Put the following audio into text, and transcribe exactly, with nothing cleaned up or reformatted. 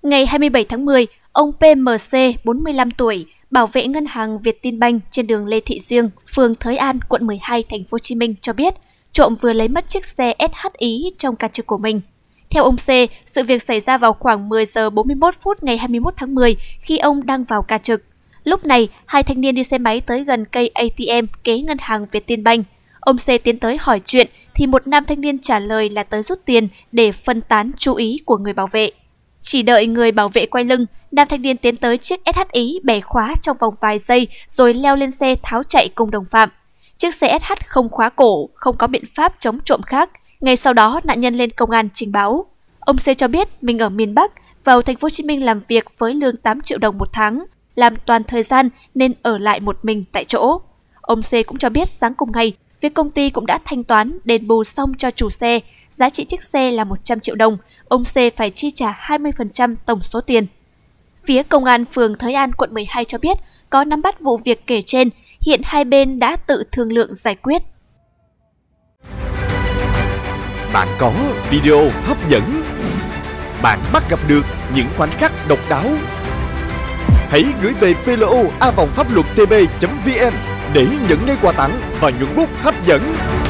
Ngày hai mươi bảy tháng mười, ông pê em xê, bốn mươi lăm tuổi, bảo vệ ngân hàng Vietinbank trên đường Lê Thị Riêng, phường Thới An, quận mười hai, thành phố Hồ Chí Minh cho biết, trộm vừa lấy mất chiếc xe ét hát ý trong ca trực của mình. Theo ông C, sự việc xảy ra vào khoảng mười giờ bốn mươi mốt phút ngày hai mươi mốt tháng mười khi ông đang vào ca trực. Lúc này, hai thanh niên đi xe máy tới gần cây a tê em kế ngân hàng Vietinbank. Ông C tiến tới hỏi chuyện thì một nam thanh niên trả lời là tới rút tiền để phân tán chú ý của người bảo vệ. Chỉ đợi người bảo vệ quay lưng, nam thanh niên tiến tới chiếc ét hát ý bẻ khóa trong vòng vài giây rồi leo lên xe tháo chạy cùng đồng phạm. Chiếc xe ét hát không khóa cổ, không có biện pháp chống trộm khác. Ngay sau đó, nạn nhân lên công an trình báo. Ông C cho biết mình ở miền Bắc, vào thành phố Hồ Chí Minh làm việc với lương tám triệu đồng một tháng, làm toàn thời gian nên ở lại một mình tại chỗ. Ông C cũng cho biết sáng cùng ngày, phía công ty cũng đã thanh toán đền bù xong cho chủ xe, giá trị chiếc xe là một trăm triệu đồng, ông C phải chi trả hai mươi phần trăm tổng số tiền. Phía công an phường Thới An, quận mười hai cho biết có nắm bắt vụ việc kể trên, hiện hai bên đã tự thương lượng giải quyết. Bạn có video hấp dẫn, bạn bắt gặp được những khoảnh khắc độc đáo. Hãy gửi về pê lờ o a vòng pháp luật tb chấm vn để nhận ngay quà tặng và nhuận bút hấp dẫn.